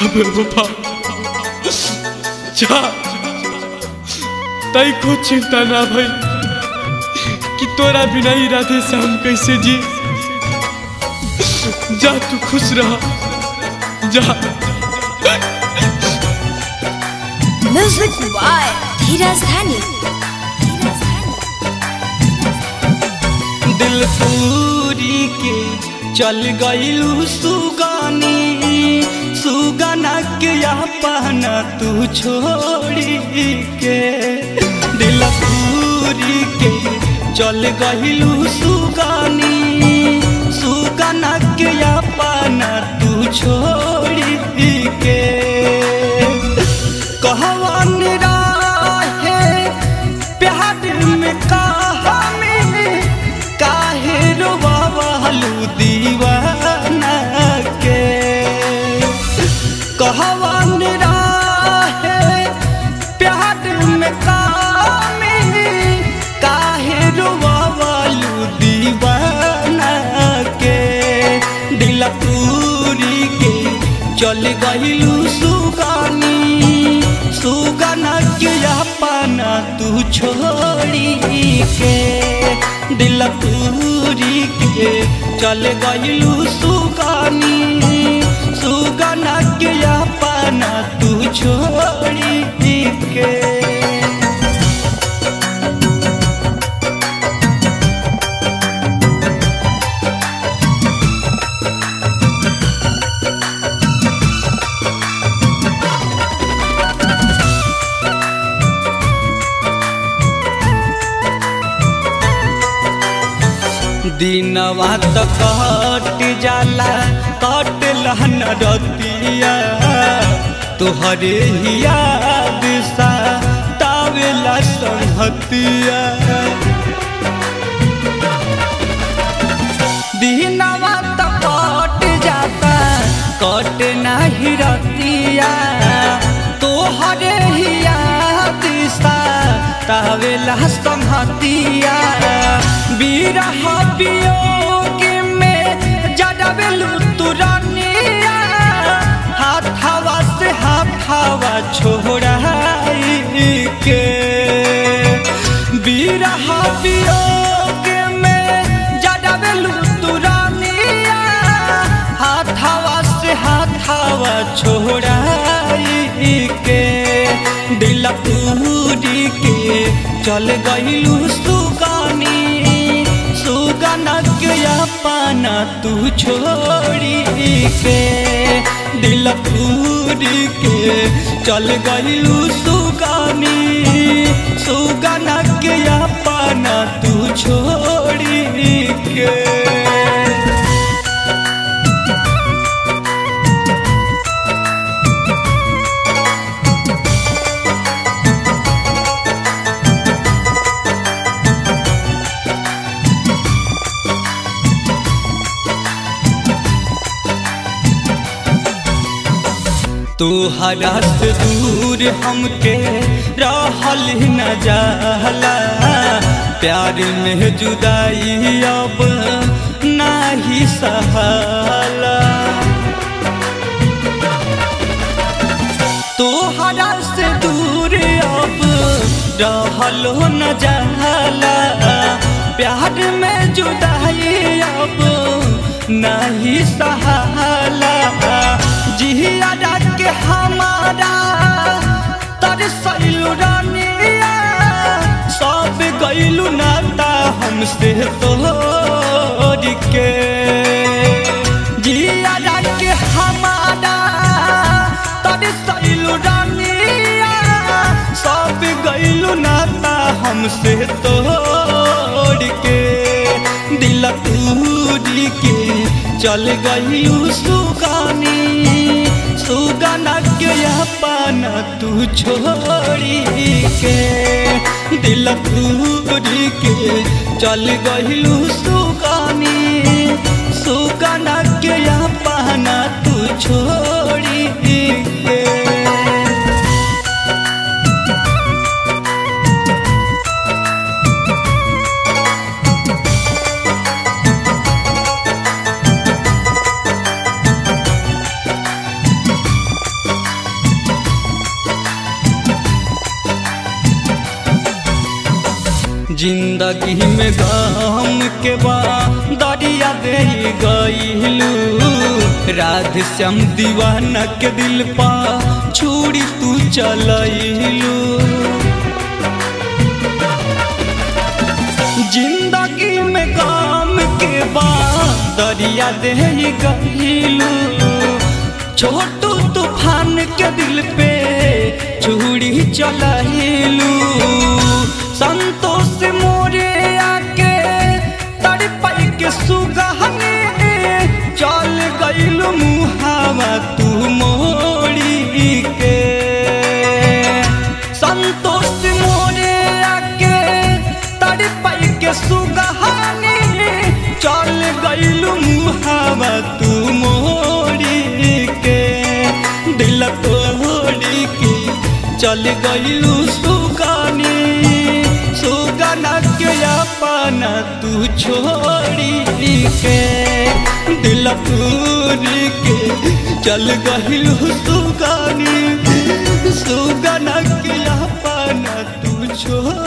बेवफा जा, तई को चिंता ना भाई कि तोरा बिना ही राधे श्याम कैसे जी। जा तू खुश रहा, जा। म्यूजिक बाय धीरज धानी। दिल पूरी के चल गईलू सुगानी, सुगना के अपना तू छोड़ी के। दिल पूरी के चल गईलू सुगानी, सुगना के अपना तू छोड़ी के। कहवन राहे प्यार में कहा में काहे रोवालू दीवाना के। कहवन राहे प्यार में कहा में काहे रोवालू दीवाना के। दिल पूरी के चल गईलू सुगानी, सुगना के अपना तू छोड़ी के। दिल पूरी के चल गईलू सुगानी, सुगना के अपना तू छोड़ी के। दिनवा तो कट जाला कटला न रतिया, तोहरे ही याद सतावेला संहतिया। दिनवा तो कट जाता कट नहीं रतिया, तोहरे ही याद सतावेला संहतिया। बिरह वियोग में जड़बेलू तुरनिया, हाथवा से हाथवा छोड़ाई के। बिरह वियोग में जड़बेलू तुरनिया, हाथवा से हाथवा छोड़ाई के। दिल पूरी के चल गईलू सुगानी, सुगना के अपना तू छोड़ी के। दिल पूरी के चल गईलू सुगानी, सुगना के अपना तू छोड़ी के। तोहरा से दूर हमके रहल न जाला, प्यार में जुदाई अब नाही सहाला। तोहरा से दूर अब रहल न जाला, प्यार में जुदाई अब नाही सहाला। जिया के हमारा तरसैलू रानिया, सब गईलू नाता हमसे तोड़ के। जिया के हमारा तरसैलू रानिया, सब गईलू नाता हमसे तोड़ के। दिल पूरी के चल गईलू सुगानी, सुगना के अपना तू छोड़ी के। दिल पूरी के चल गईलू सुगानी, सुगना के अपना तू छोड़ी के। जिंदगी में गम के बाद दरिया दे गईलू, राधे श्याम दीवाना के दिल पा छुरी तू चलैलू। जिंदगी में गम के बाद दरिया दे गईलू, छोटू तूफान के दिल पे छुरी चलैलू। संतोष मोरे आके तड़पाई के सुगहने चल गईलू मुहावा तू मोड़ी के। संतोष मोरे आके तड़पाई के सुगहने चल गईलू मुहावा तू मोड़ी के। दिल तोड़ी के चल गईलू सुगानी, सुगना के अपना तू छोड़ी के। दिल तोड़ी के चल गईलू सुगानी, सुगना के अपना तू छोड़ी।